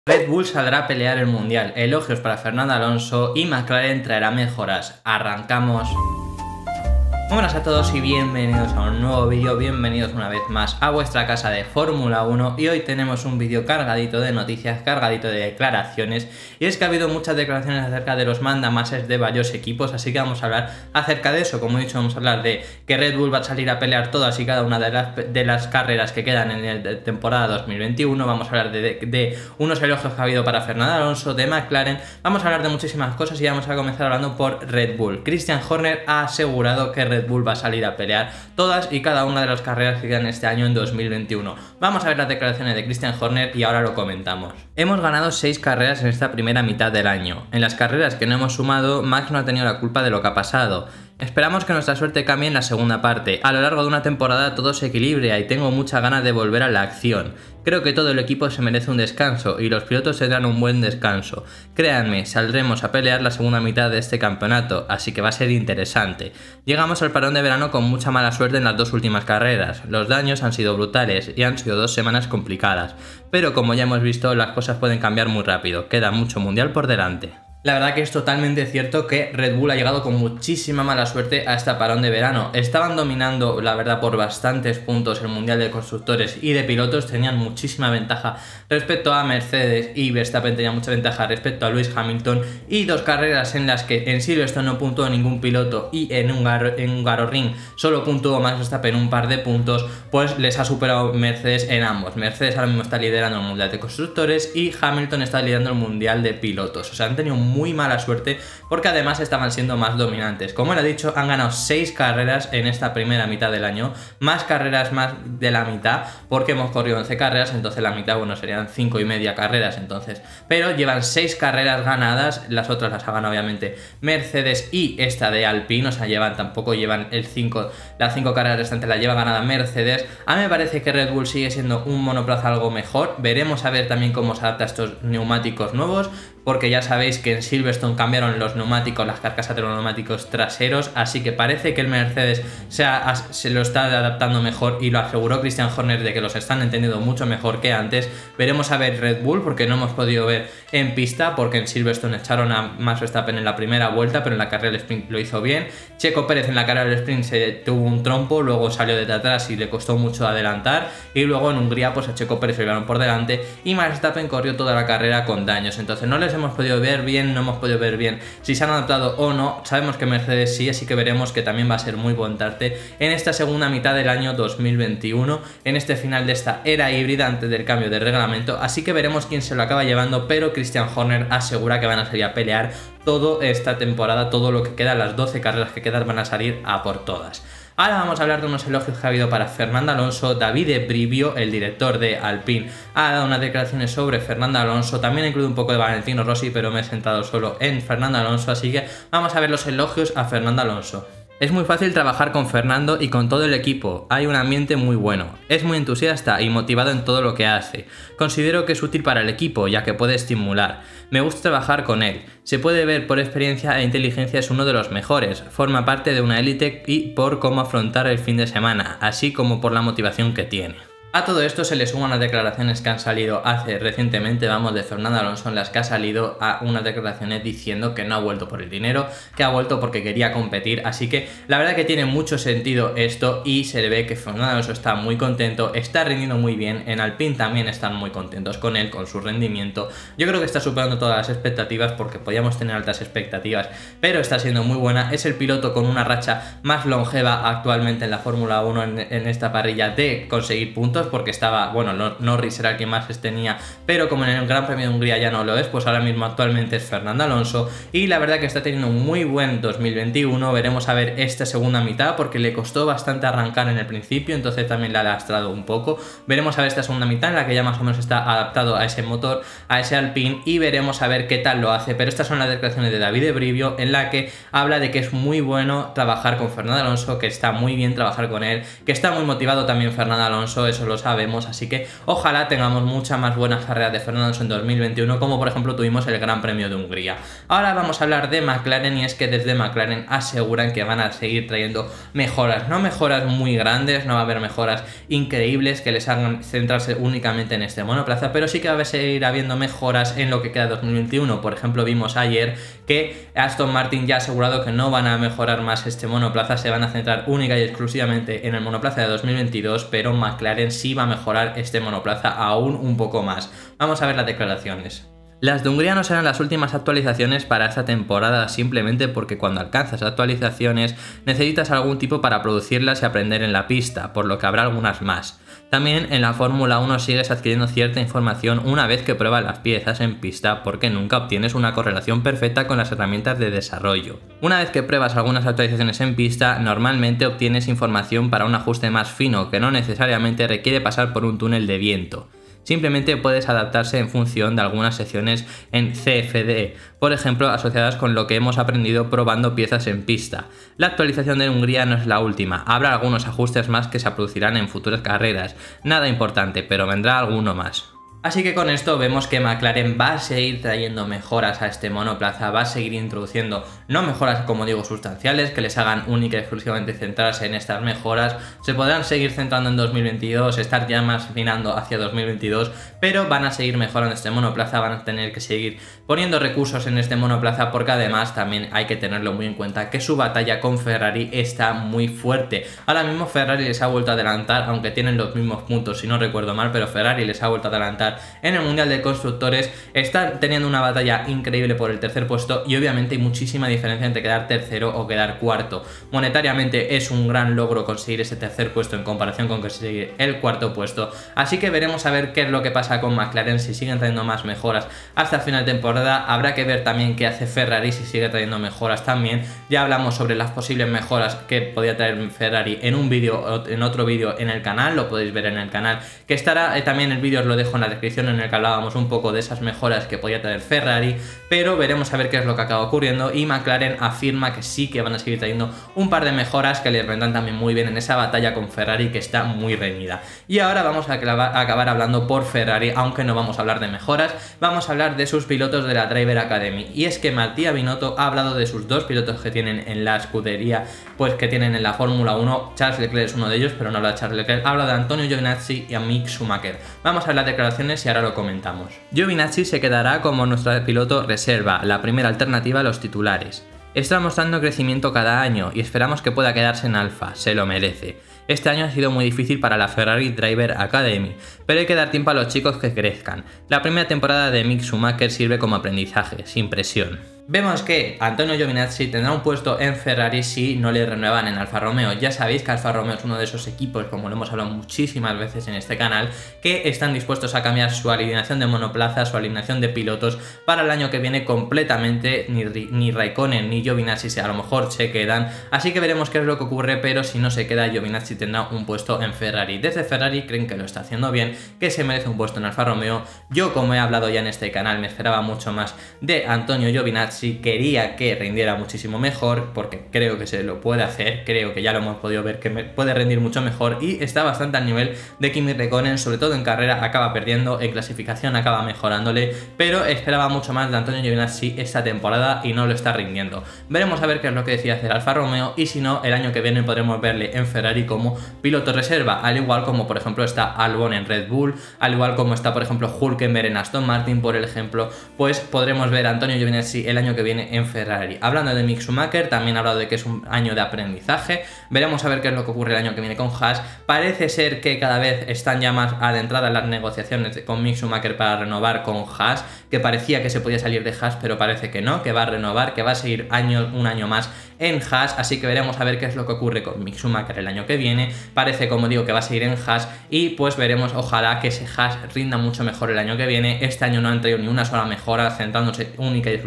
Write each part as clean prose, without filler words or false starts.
Red Bull saldrá a pelear el Mundial, elogios para Fernando Alonso y McLaren traerá mejoras. Arrancamos. Muy buenas a todos y bienvenidos a un nuevo vídeo, bienvenidos una vez más a vuestra casa de Fórmula 1 y hoy tenemos un vídeo cargadito de noticias, cargadito de declaraciones y es que ha habido muchas declaraciones acerca de los mandamases de varios equipos, así que vamos a hablar acerca de eso. Como he dicho, vamos a hablar de que Red Bull va a salir a pelear todas y cada una de las carreras que quedan en la temporada 2021, vamos a hablar de unos elogios que ha habido para Fernando Alonso, de McLaren, vamos a hablar de muchísimas cosas y vamos a comenzar hablando por Red Bull. Christian Horner ha asegurado que Red Bull va a salir a pelear todas y cada una de las carreras que quedan este año en 2021. Vamos a ver las declaraciones de Christian Horner y ahora lo comentamos. Hemos ganado 6 carreras en esta primera mitad del año. En las carreras que no hemos sumado, Max no ha tenido la culpa de lo que ha pasado. Esperamos que nuestra suerte cambie en la segunda parte. A lo largo de una temporada todo se equilibra y tengo muchas ganas de volver a la acción. Creo que todo el equipo se merece un descanso y los pilotos tendrán un buen descanso. Créanme, saldremos a pelear la segunda mitad de este campeonato, así que va a ser interesante. Llegamos al parón de verano con mucha mala suerte en las dos últimas carreras. Los daños han sido brutales y han sido 2 semanas complicadas. Pero como ya hemos visto, las cosas pueden cambiar muy rápido. Queda mucho mundial por delante. La verdad que es totalmente cierto que Red Bull ha llegado con muchísima mala suerte a este parón de verano. Estaban dominando, la verdad, por bastantes puntos el Mundial de Constructores y de Pilotos. Tenían muchísima ventaja respecto a Mercedes y Verstappen tenía mucha ventaja respecto a Lewis Hamilton. Y 2 carreras en las que en Silverstone no puntuó ningún piloto y en Hungaroring solo puntuó Max Verstappen un par de puntos, pues les ha superado Mercedes en ambos. Mercedes ahora mismo está liderando el Mundial de Constructores y Hamilton está liderando el Mundial de Pilotos. O sea, han tenido muy mala suerte porque además estaban siendo más dominantes. Como era dicho, han ganado 6 carreras en esta primera mitad del año, más carreras más de la mitad porque hemos corrido 11 carreras, entonces la mitad, bueno, serían 5 y media carreras entonces, pero llevan 6 carreras ganadas, las otras las ha ganado obviamente Mercedes y esta de Alpine, o sea, tampoco llevan las 5 carreras restantes la lleva ganada Mercedes. A mí me parece que Red Bull sigue siendo un monoplaza algo mejor, veremos a ver también cómo se adapta a estos neumáticos nuevos, porque ya sabéis que en Silverstone cambiaron los neumáticos, las carcasas de los neumáticos traseros, así que parece que el Mercedes se lo está adaptando mejor y lo aseguró Christian Horner de que los están entendiendo mucho mejor que antes. Veremos a ver Red Bull porque no hemos podido ver en pista porque en Silverstone echaron a Max Verstappen en la primera vuelta, pero en la carrera del sprint lo hizo bien. Checo Pérez en la carrera del sprint se tuvo un trompo, luego salió de atrás y le costó mucho adelantar y luego en Hungría pues a Checo Pérez se llevaron por delante y Max Verstappen corrió toda la carrera con daños, entonces no les hemos podido ver bien, no hemos podido ver bien si se han adaptado o no. Sabemos que Mercedes sí, así que veremos que también va a ser muy buen tarte en esta segunda mitad del año 2021, en este final de esta era híbrida antes del cambio de reglamento, así que veremos quién se lo acaba llevando, pero Christian Horner asegura que van a salir a pelear toda esta temporada, todo lo que queda, las 12 carreras que quedan van a salir a por todas. Ahora vamos a hablar de unos elogios que ha habido para Fernando Alonso. Davide Brivio, el director de Alpine, ha dado unas declaraciones sobre Fernando Alonso. También ha incluido un poco de Valentino Rossi, pero me he centrado solo en Fernando Alonso, así que vamos a ver los elogios a Fernando Alonso. Es muy fácil trabajar con Fernando y con todo el equipo, hay un ambiente muy bueno, es muy entusiasta y motivado en todo lo que hace. Considero que es útil para el equipo ya que puede estimular. Me gusta trabajar con él, se puede ver por experiencia e inteligencia es uno de los mejores, forma parte de una élite y por cómo afrontar el fin de semana, así como por la motivación que tiene. A todo esto se le suman las declaraciones que han salido recientemente, de Fernando Alonso, en las que ha salido a unas declaraciones diciendo que no ha vuelto por el dinero, que ha vuelto porque quería competir, así que la verdad que tiene mucho sentido esto y se le ve que Fernando Alonso está muy contento, está rindiendo muy bien, en Alpine también están muy contentos con él, con su rendimiento. Yo creo que está superando todas las expectativas porque podíamos tener altas expectativas, pero está siendo muy buena, es el piloto con una racha más longeva actualmente en la Fórmula 1 en esta parrilla de conseguir puntos, porque estaba, bueno, Norris era el que más tenía, pero como en el Gran Premio de Hungría ya no lo es, pues ahora mismo actualmente es Fernando Alonso y la verdad que está teniendo un muy buen 2021, veremos a ver esta segunda mitad porque le costó bastante arrancar en el principio, entonces también le ha lastrado un poco, veremos a ver esta segunda mitad en la que ya más o menos está adaptado a ese motor, a ese Alpine y veremos a ver qué tal lo hace, pero estas son las declaraciones de Davide Brivio en la que habla de que es muy bueno trabajar con Fernando Alonso, que está muy bien trabajar con él, que está muy motivado también Fernando Alonso, eso es lo sabemos, así que ojalá tengamos muchas más buenas carreras de Fernando Alonso en 2021, como por ejemplo tuvimos el Gran Premio de Hungría. Ahora vamos a hablar de McLaren, y es que desde McLaren aseguran que van a seguir trayendo mejoras, no mejoras muy grandes, no va a haber mejoras increíbles que les hagan centrarse únicamente en este monoplaza, pero sí que va a seguir habiendo mejoras en lo que queda de 2021. Por ejemplo, vimos ayer que Aston Martin ya ha asegurado que no van a mejorar más este monoplaza, se van a centrar única y exclusivamente en el monoplaza de 2022, pero McLaren sí va a mejorar este monoplaza aún un poco más. Vamos a ver las declaraciones. Las de Hungría no serán las últimas actualizaciones para esta temporada, simplemente porque cuando alcanzas actualizaciones necesitas algún tipo para producirlas y aprender en la pista, por lo que habrá algunas más. También en la Fórmula 1 sigues adquiriendo cierta información una vez que pruebas las piezas en pista, porque nunca obtienes una correlación perfecta con las herramientas de desarrollo. Una vez que pruebas algunas actualizaciones en pista, normalmente obtienes información para un ajuste más fino, que no necesariamente requiere pasar por un túnel de viento. Simplemente puedes adaptarse en función de algunas secciones en CFD, por ejemplo asociadas con lo que hemos aprendido probando piezas en pista. La actualización de Hungría no es la última, habrá algunos ajustes más que se producirán en futuras carreras, nada importante, pero vendrá alguno más. Así que con esto vemos que McLaren va a seguir trayendo mejoras a este monoplaza, va a seguir introduciendo, no mejoras como digo sustanciales, que les hagan única y exclusivamente centrarse en estas mejoras, se podrán seguir centrando en 2022, estar ya más afinando hacia 2022, pero van a seguir mejorando este monoplaza, van a tener que seguir poniendo recursos en este monoplaza, porque además también hay que tenerlo muy en cuenta que su batalla con Ferrari está muy fuerte. Ahora mismo Ferrari les ha vuelto a adelantar, aunque tienen los mismos puntos si no recuerdo mal, pero Ferrari les ha vuelto a adelantar en el Mundial de Constructores, están teniendo una batalla increíble por el tercer puesto y obviamente hay muchísima diferencia entre quedar tercero o quedar cuarto. Monetariamente es un gran logro conseguir ese tercer puesto en comparación con conseguir el cuarto puesto, así que veremos a ver qué es lo que pasa con McLaren, si siguen trayendo más mejoras hasta el final de temporada. Habrá que ver también qué hace Ferrari, si sigue trayendo mejoras también. Ya hablamos sobre las posibles mejoras que podía traer Ferrari en un vídeo, en otro vídeo en el canal, lo podéis ver en el canal, que estará también el vídeo, os lo dejo en la descripción, en el que hablábamos un poco de esas mejoras que podía traer Ferrari, pero veremos a ver qué es lo que acaba ocurriendo, y McLaren afirma que sí que van a seguir trayendo un par de mejoras que les vendrán también muy bien en esa batalla con Ferrari que está muy reñida. Y ahora vamos a acabar hablando por Ferrari, aunque no vamos a hablar de mejoras, vamos a hablar de sus pilotos de la Driver Academy, y es que Mattia Binotto ha hablado de sus dos pilotos que tienen en la escudería, pues que tienen en la Fórmula 1, Charles Leclerc es uno de ellos, pero no habla de Charles Leclerc, habla de Antonio Giovinazzi y a Mick Schumacher. Vamos a ver las declaraciones y ahora lo comentamos. Giovinazzi se quedará como nuestro piloto reserva, la primera alternativa a los titulares. Está mostrando crecimiento cada año y esperamos que pueda quedarse en Alfa, se lo merece. Este año ha sido muy difícil para la Ferrari Driver Academy, pero hay que dar tiempo a los chicos que crezcan. La primera temporada de Mick Schumacher sirve como aprendizaje, sin presión. Vemos que Antonio Giovinazzi tendrá un puesto en Ferrari si no le renuevan en Alfa Romeo. Ya sabéis que Alfa Romeo es uno de esos equipos, como lo hemos hablado muchísimas veces en este canal, que están dispuestos a cambiar su alineación de monoplaza, su alineación de pilotos para el año que viene completamente. Ni Raikkonen ni Giovinazzi a lo mejor se quedan, así que veremos qué es lo que ocurre, pero si no se queda, Giovinazzi tendrá un puesto en Ferrari. Desde Ferrari creen que lo está haciendo bien, que se merece un puesto en Alfa Romeo. Yo, como he hablado ya en este canal, me esperaba mucho más de Antonio Giovinazzi, quería que rindiera muchísimo mejor, porque creo que se lo puede hacer, creo que ya lo hemos podido ver que puede rendir mucho mejor, y está bastante al nivel de Kimi Räikkönen, sobre todo en carrera acaba perdiendo, en clasificación acaba mejorándole, pero esperaba mucho más de Antonio Giovinazzi esta temporada y no lo está rindiendo. Veremos a ver qué es lo que decide hacer Alfa Romeo, y si no, el año que viene podremos verle en Ferrari como piloto reserva, al igual como por ejemplo está Albon en Red Bull, al igual como está por ejemplo Hülkenberg en Aston Martin, por ejemplo, pues podremos ver a Antonio Giovinazzi el año que viene en Ferrari. Hablando de Mick Schumacher, también ha hablado de que es un año de aprendizaje, veremos a ver qué es lo que ocurre el año que viene con Haas. Parece ser que cada vez están ya más adentradas las negociaciones con Mick Schumacher para renovar con Haas, que parecía que se podía salir de Haas, pero parece que no, que va a renovar, que va a seguir un año más en Haas, así que veremos a ver qué es lo que ocurre con Mick Schumacher el año que viene. Parece, como digo, que va a seguir en Haas, y pues veremos, ojalá que ese Haas rinda mucho mejor el año que viene. Este año no han traído ni una sola mejora, centrándose única y exclusivamente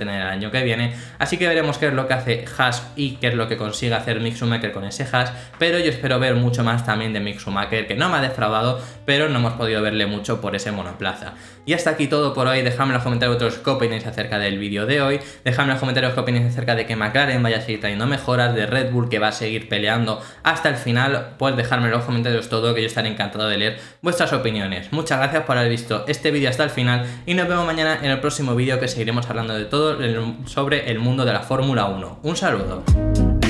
tener el año que viene, así que veremos qué es lo que hace Haas y qué es lo que consigue hacer Mick Schumacher con ese Haas, pero yo espero ver mucho más también de Mick Schumacher, que no me ha defraudado, pero no hemos podido verle mucho por ese monoplaza. Y hasta aquí todo por hoy. Dejadme en los comentarios vosotros qué opináis acerca del vídeo de hoy, dejadme en los comentarios qué opináis acerca de que McLaren vaya a seguir trayendo mejoras, de Red Bull que va a seguir peleando hasta el final. Pues dejadme en los comentarios todo, que yo estaré encantado de leer vuestras opiniones. Muchas gracias por haber visto este vídeo hasta el final y nos vemos mañana en el próximo vídeo, que seguiremos hablando de todo sobre el mundo de la Fórmula 1. Un saludo.